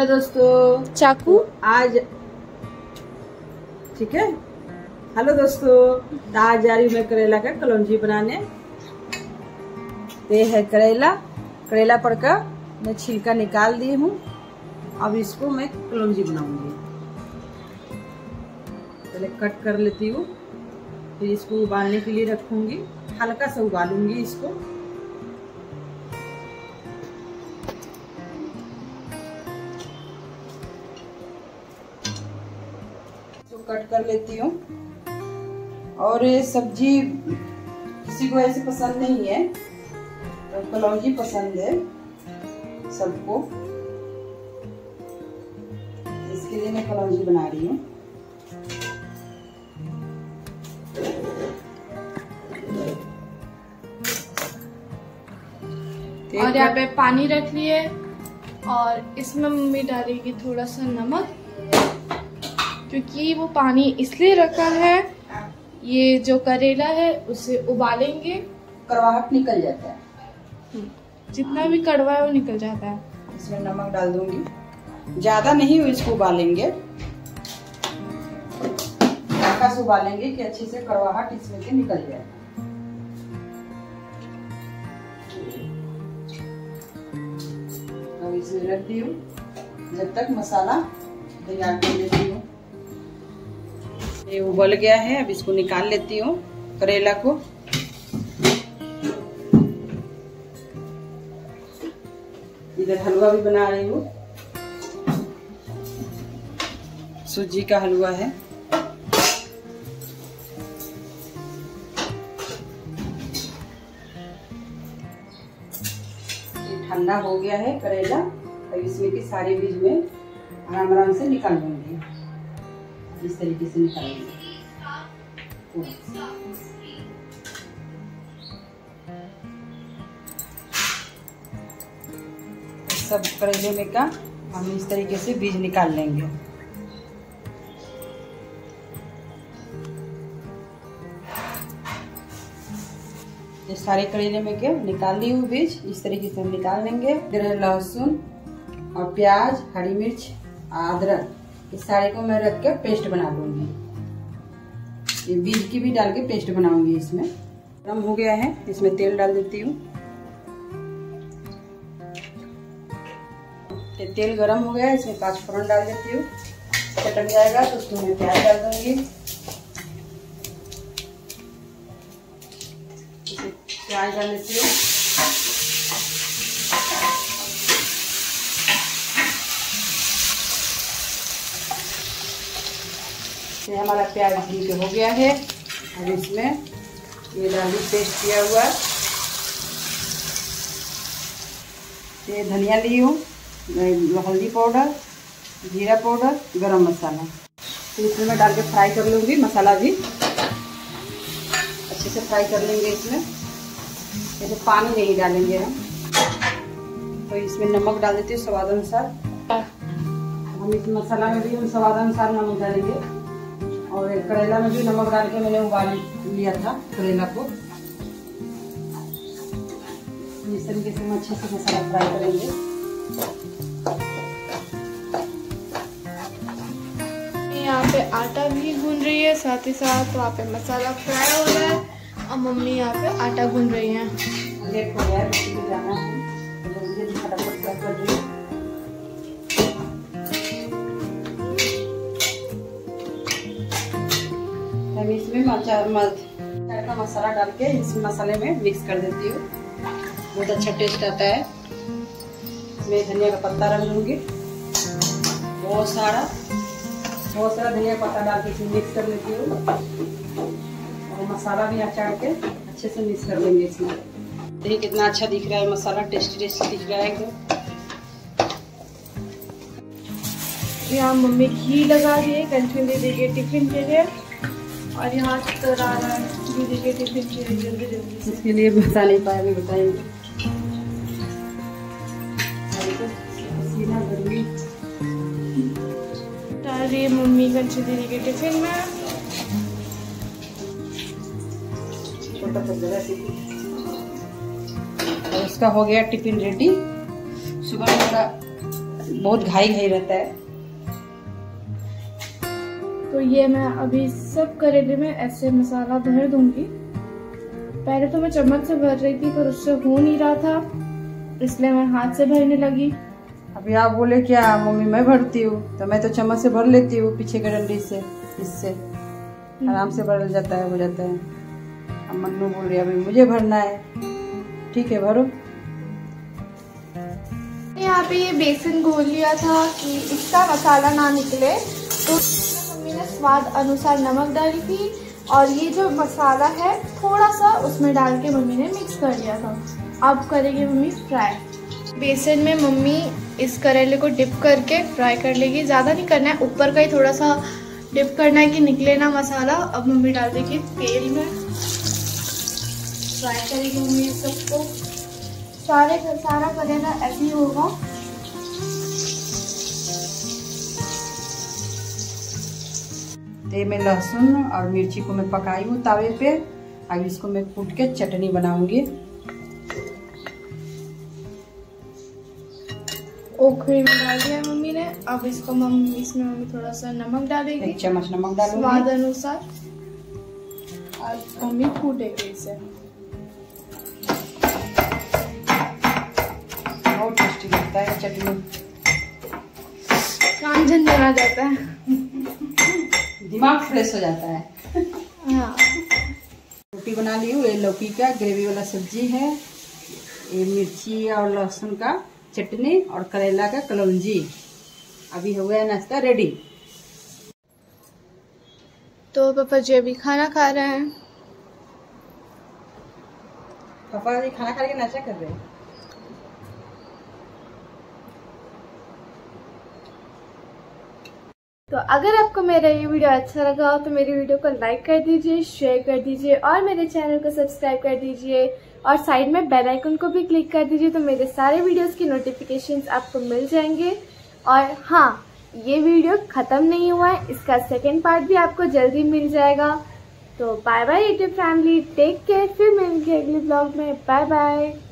Hello दोस्तों, चाकू आज ठीक है। हेलो दोस्तों, तो आज जा रही हूँ मैं करेला का कलौंजी बनाने। ये है करेला, करेला पर का मैं छिलका निकाल दी हूँ। अब इसको मैं कलौंजी बनाऊंगी। पहले कट कर लेती हूँ, फिर इसको उबालने के लिए रखूंगी। हल्का सा उबालूंगी इसको। कट कर लेती हूँ। और ये सब्जी किसी को ऐसे पसंद नहीं है, तो कलौंजी पसंद है सबको, इसके लिए मैं कलौंजी बना रही हूँ। और यहाँ पे पानी रख लिए और इसमें मम्मी डालेगी थोड़ा सा नमक, क्योंकि वो पानी इसलिए रखा है, ये जो करेला है उसे उबालेंगे, कड़वाहट निकल जाता है। जितना भी कड़वा है वो निकल जाता है। इसमें नमक डाल दूंगी, ज्यादा नहीं इसको उबालेंगे, हल्का से उबालेंगे कि अच्छे से कड़वाहट इसमें से निकल जाए। अब इसमें रख दी हूँ जब तक मसाला तैयार कर लेती हूँ। ये उबल गया है, अब इसको निकाल लेती हूँ करेला को। इधर हलवा भी बना रही हूँ, सूजी का हलवा है। ये ठंडा हो गया है करेला, अब इसमें के सारे बीज में आराम आराम से निकाल लूंगी। इस तरीके से निकालेंगे। सब करेले में का हम इस तरीके से बीज निकाल लेंगे। ये सारे करेले में के निकाल ली हूँ बीज, इस तरीके से हम निकाल लेंगे। फिर लहसुन और प्याज, हरी मिर्च, अदरक, इस सारे को मैं रख के पेस्ट बना लूंगी। ये बीज की भी डाल के पेस्ट बनाऊंगी। इसमें गरम हो गया है, इसमें तेल डाल देती हूँ। तेल गरम हो गया है, इसमें 5 फोरन डाल देती हूँ। चटक जाएगा तो उसमें मैं प्याज डाल दूंगी। प्याज डाल देती हूँ। ये हमारा प्याज भून के हो गया है। अब इसमें ये डाली पेस्ट किया हुआ, ये धनिया ली हूँ, हल्दी पाउडर, जीरा पाउडर, गरम मसाला, तो इसमें मैं डाल के फ्राई कर लूँगी। मसाला भी अच्छे से फ्राई कर लेंगे। इसमें जैसे पानी नहीं डालेंगे हम, तो इसमें नमक डाल देते हैं स्वाद अनुसार। हम इस मसाला में भी हम स्वाद अनुसार नमक डालेंगे। और करेला में भी नमक डाल के मैंने उबाल लिया था करेला को। इस तरीके से हम अच्छे से मसाला फ्राई करेंगे। यहाँ पे आटा भी गूंद रही है, साथ ही साथ वहाँ पे मसाला फ्राई हो रहा है और मम्मी यहाँ पे आटा गूंद रही है। लेट हो गया है, बच्चे को जाना है, जल्दी फटाफट फ्राई कर रही है। अब इसमें का मसाला डाल के इस मसाले में मिक्स कर देती हूँ। बहुत अच्छा टेस्ट आता है। मैं धनिया का पत्ता रख लूँगी, बहुत सारा धनिया का पत्ता डाल के इसमें मिक्स कर लेती हूँ। और मसाला भी अचार के अच्छे से मिक्स कर लेंगे इसमें। देखिए कितना अच्छा दिख रहा है मसाला, टेस्टी दिख रहा है एकदम। यहाँ मम्मी घी लगा रही है कंचन दीदी के टिफिन के लिए, और यहाँ तर आ रहा है दीदी के टिफिन के लिए जल्दी जल्दी। इसके लिए बता नहीं पाए, भी बताएंगे। डाल रही है मम्मी कंचन दीदी के टिफिन में। छोटा सा जगह से और इसका हो गया टिफिन रेडी। सुबह मेरा बहुत घाई घाई रहता है। तो ये मैं अभी सब करेले में ऐसे मसाला भर दूंगी। पहले तो मैं चम्मच से भर रही थी पर उससे हो नहीं रहा था, इसलिए मैं हाथ से भरने लगी। अभी आप बोले क्या मम्मी मैं भरती हूँ, तो मैं तो चम्मच से भर लेती हूँ पीछे के डंडी से, इससे आराम से भर जाता है, हो जाता है। अब मन्नू बोल रही है अभी मुझे भरना है। ठीक है भरो। यहाँ पे ये बेसन घोल लिया था कि इसका मसाला ना निकले, तो मम्मी ने स्वाद अनुसार नमक डाली थी और ये जो मसाला है थोड़ा सा उसमें डाल के मम्मी ने मिक्स कर लिया था। अब करेगी मम्मी फ्राई। बेसन में मम्मी इस करेले को डिप करके फ्राई कर लेगी। ज़्यादा नहीं करना है, ऊपर का ही थोड़ा सा डिप करना है कि निकले ना मसाला। अब मम्मी डाल देगी तेल में, फ्राई करेगी मम्मी सबको। सारा करेला ऐसे ही होगा। तेल में लहसुन और मिर्ची को मैं पकाई हूँ तावे पे। अब इसको मैं कूट के चटनी बनाऊंगी। ओखरी में डाल दिया मम्मी ने। अब इसको इसमें मम्मी थोड़ा सा नमक डालेगी, 1 चम्मच नमक डालूंगी स्वाद अनुसार। और मम्मी कूटेगी इसे। बहुत टेस्टी लगता है चटनी, काम झंझट आ जाता है, दिमाग फ्रेश हो जाता है। हाँ। रोटी बना ली हूँ। ये लौकी का ग्रेवी वाला सब्जी है, ये मिर्ची और लहसुन का चटनी और करेला का कलौंजी। अभी हो गया नाश्ता रेडी। तो पापा जी अभी खाना खा रहे हैं। पापा जी खाना खा के नाश्ता कर रहे हैं। तो अगर आपको मेरा ये वीडियो अच्छा लगा हो तो मेरी वीडियो को लाइक कर दीजिए, शेयर कर दीजिए और मेरे चैनल को सब्सक्राइब कर दीजिए और साइड में बेल आइकन को भी क्लिक कर दीजिए, तो मेरे सारे वीडियोस की नोटिफिकेशंस आपको मिल जाएंगे। और हाँ, ये वीडियो ख़त्म नहीं हुआ है, इसका सेकेंड पार्ट भी आपको जल्दी मिल जाएगा। तो bye bye YouTube family, take care. फिर मिलेंगे अगले ब्लॉग में। Bye bye.